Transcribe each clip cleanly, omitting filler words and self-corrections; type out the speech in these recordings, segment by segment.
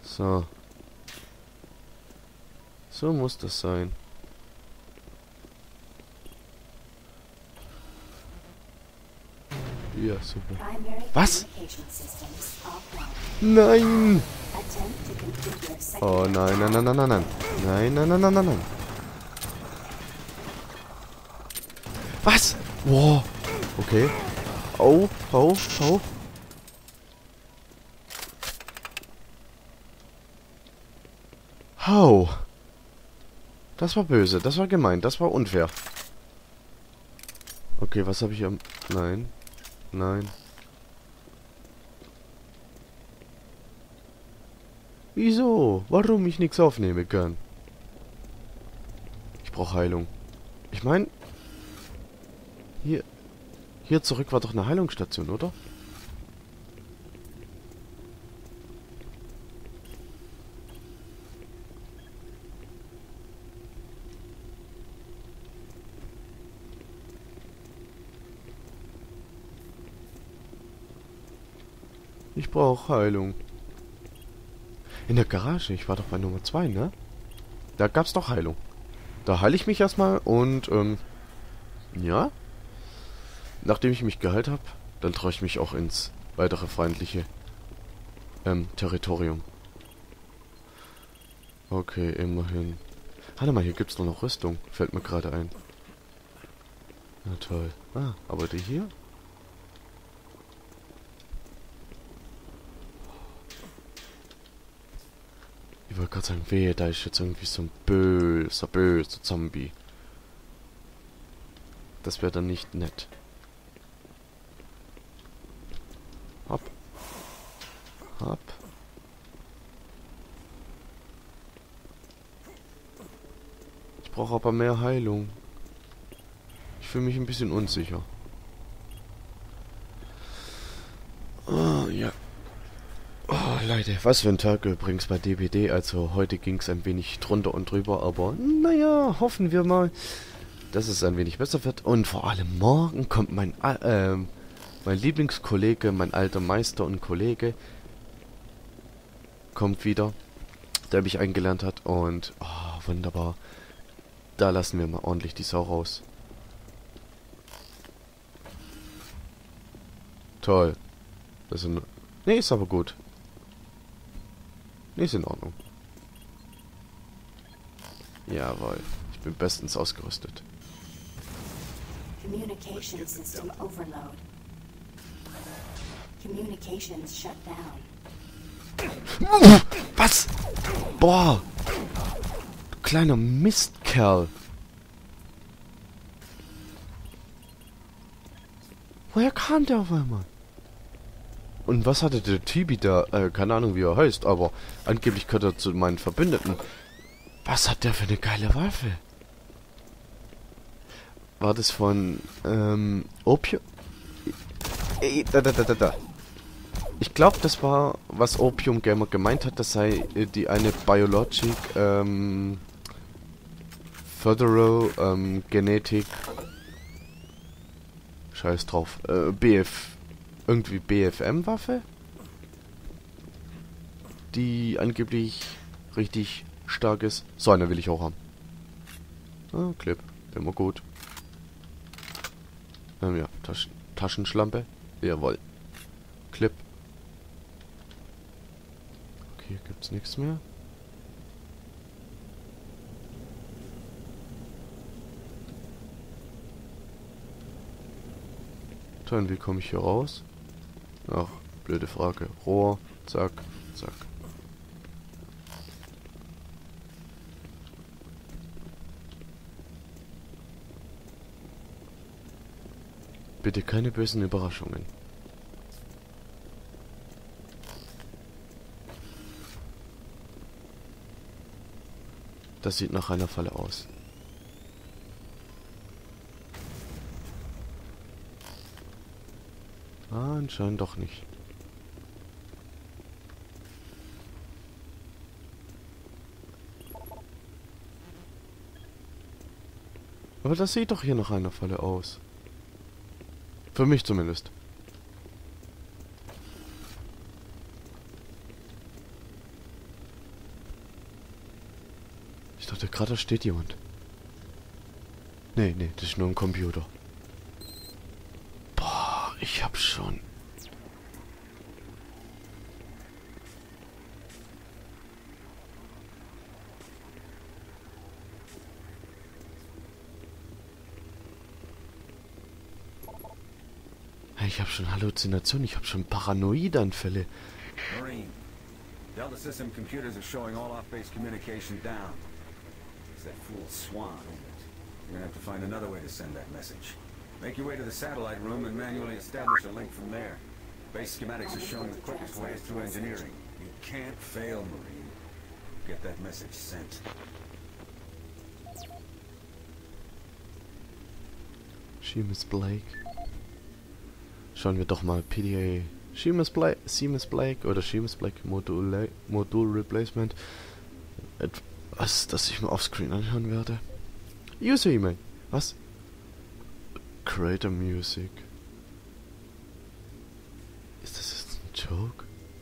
So. So muss das sein. Ja, super. Was? Nein! Oh nein, nein, nein, nein, nein, nein. Nein, nein, nein, nein, nein, nein. Was? Wow. Okay. Oh, oh, oh. Hau. Das war böse, das war gemein, das war unfair. Okay, was habe ich am... Nein. Nein. Wieso? Warum ich nichts aufnehmen kann? Ich brauche Heilung. Ich meine... Hier zurück war doch eine Heilungsstation, oder? Ich brauche Heilung. In der Garage. Ich war doch bei Nummer 2, ne? Da gab's doch Heilung. Da heile ich mich erstmal und, ja. Nachdem ich mich geheilt habe, dann traue ich mich auch ins weitere feindliche, Territorium. Okay, immerhin. Warte mal, hier gibt's doch noch Rüstung. Fällt mir gerade ein. Na toll. Ah, aber die hier? Ich wollte gerade sagen, wehe, da ist jetzt irgendwie so ein böser Zombie. Das wäre dann nicht nett. Hopp. Hopp. Ich brauche aber mehr Heilung. Ich fühle mich ein bisschen unsicher. Oh, ja. Oh, Leute, was für ein Tag übrigens bei DBD. Also heute ging es ein wenig drunter und drüber, aber naja, hoffen wir mal, dass es ein wenig besser wird. Und vor allem morgen kommt mein Lieblingskollege, mein alter Meister und Kollege, kommt wieder, der mich eingelernt hat. Und, oh, wunderbar. Da lassen wir mal ordentlich die Sau raus. Toll. Das ist nee, ist aber gut. Nee, ist in Ordnung. Jawohl. Ich bin bestens ausgerüstet. Communication system overload. Communications shut down. Was? Boah. Du kleiner Mistkerl. Woher kam der auf einmal? Und was hatte der Tibi da? Keine Ahnung, wie er heißt, aber angeblich gehört er zu meinen Verbündeten. Was hat der für eine geile Waffe? War das von, Opium? Da. Ich glaube, das war, was Opium Gamer gemeint hat, das sei die eine Biologic, Federal, Genetik. Scheiß drauf. Irgendwie BFM-Waffe? Die angeblich richtig stark ist. So eine will ich auch haben. Ah, Clip. Immer gut. Ja, Taschenschlampe. Jawohl. Clip. Okay, hier gibt's nichts mehr. Dann, wie komme ich hier raus? Ach, blöde Frage. Rohr, zack, zack. Bitte keine bösen Überraschungen. Das sieht nach einer Falle aus. Ah, anscheinend doch nicht. Aber das sieht doch hier nach einer Falle aus. Für mich zumindest. dachte gerade, da steht jemand. Nee, das ist nur ein Computer. Boah, ich hab schon... Ich habe schon Halluzinationen, ich habe schon Paranoidanfälle. Marine, Delta System computers are showing all off-base communication down. It's that fool Swan, isn't it? You're gonna have to find another way to send that message. Make your way to the satellite room and manually establish a link from there. Base schematics are showing the quickest way is through engineering. You can't fail, Marine. Get that message sent. Seamus Blake. Schauen wir doch mal PDA. Seamus Blake oder Seamus Blake Modul Replacement. Etwas, das ich mir offscreen anhören werde. User E-Mail. Was? Creator Music. Ist das jetzt ein Joke?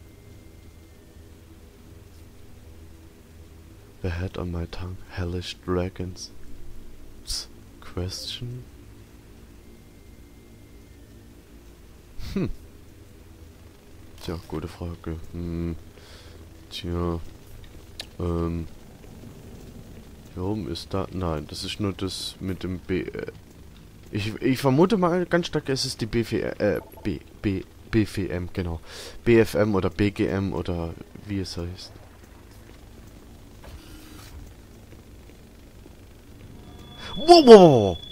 The head on my tongue. Hellish dragons. Question? Tja, gute Frage. Tja. Hier oben ist da... Nein, das ist nur das mit dem B... Ich vermute mal ganz stark, es ist die BFM, genau. BFM oder BGM oder wie es heißt. Wow!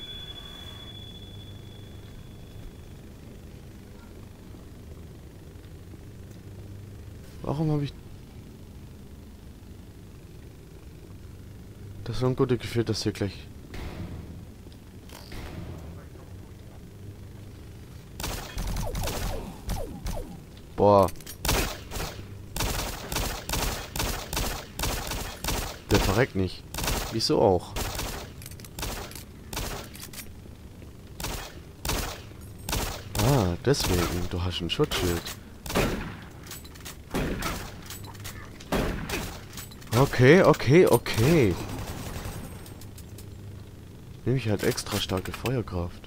Warum habe ich... Das ist so ein gutes Gefühl, dass hier gleich... Boah. Der verreckt nicht. Wieso auch? Ah, deswegen. Du hast ein Schutzschild. Okay. Nehme ich halt extra starke Feuerkraft.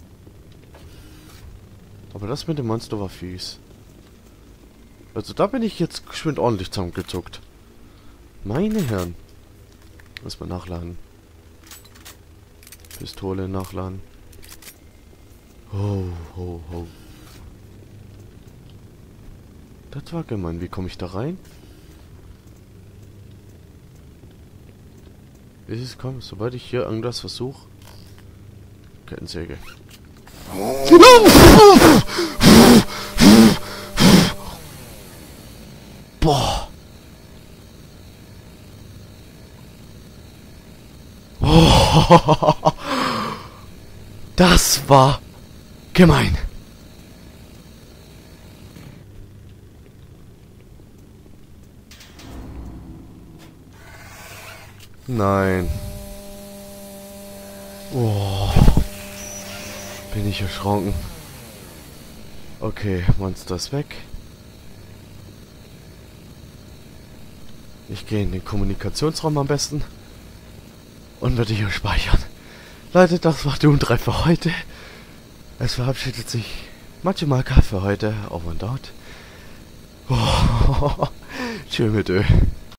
Aber das mit dem Monster war fies. Also da bin ich jetzt geschwind ordentlich zusammengezuckt. Meine Herren. Muss man nachladen. Pistole nachladen. Ho. Das war gemein. Wie komme ich da rein? Wie ist es kommen? Sobald ich hier irgendwas versuche. Kettensäge. Boah. Oh. Das war gemein. Nein. Oh. Bin ich erschrocken. Okay, Monster ist weg. Ich gehe in den Kommunikationsraum am besten. Und werde hier speichern. Leute, das war Doom 3 für heute. Es verabschiedet sich Matschemaka für heute. Over and out. Oh. Tschö mit Ö.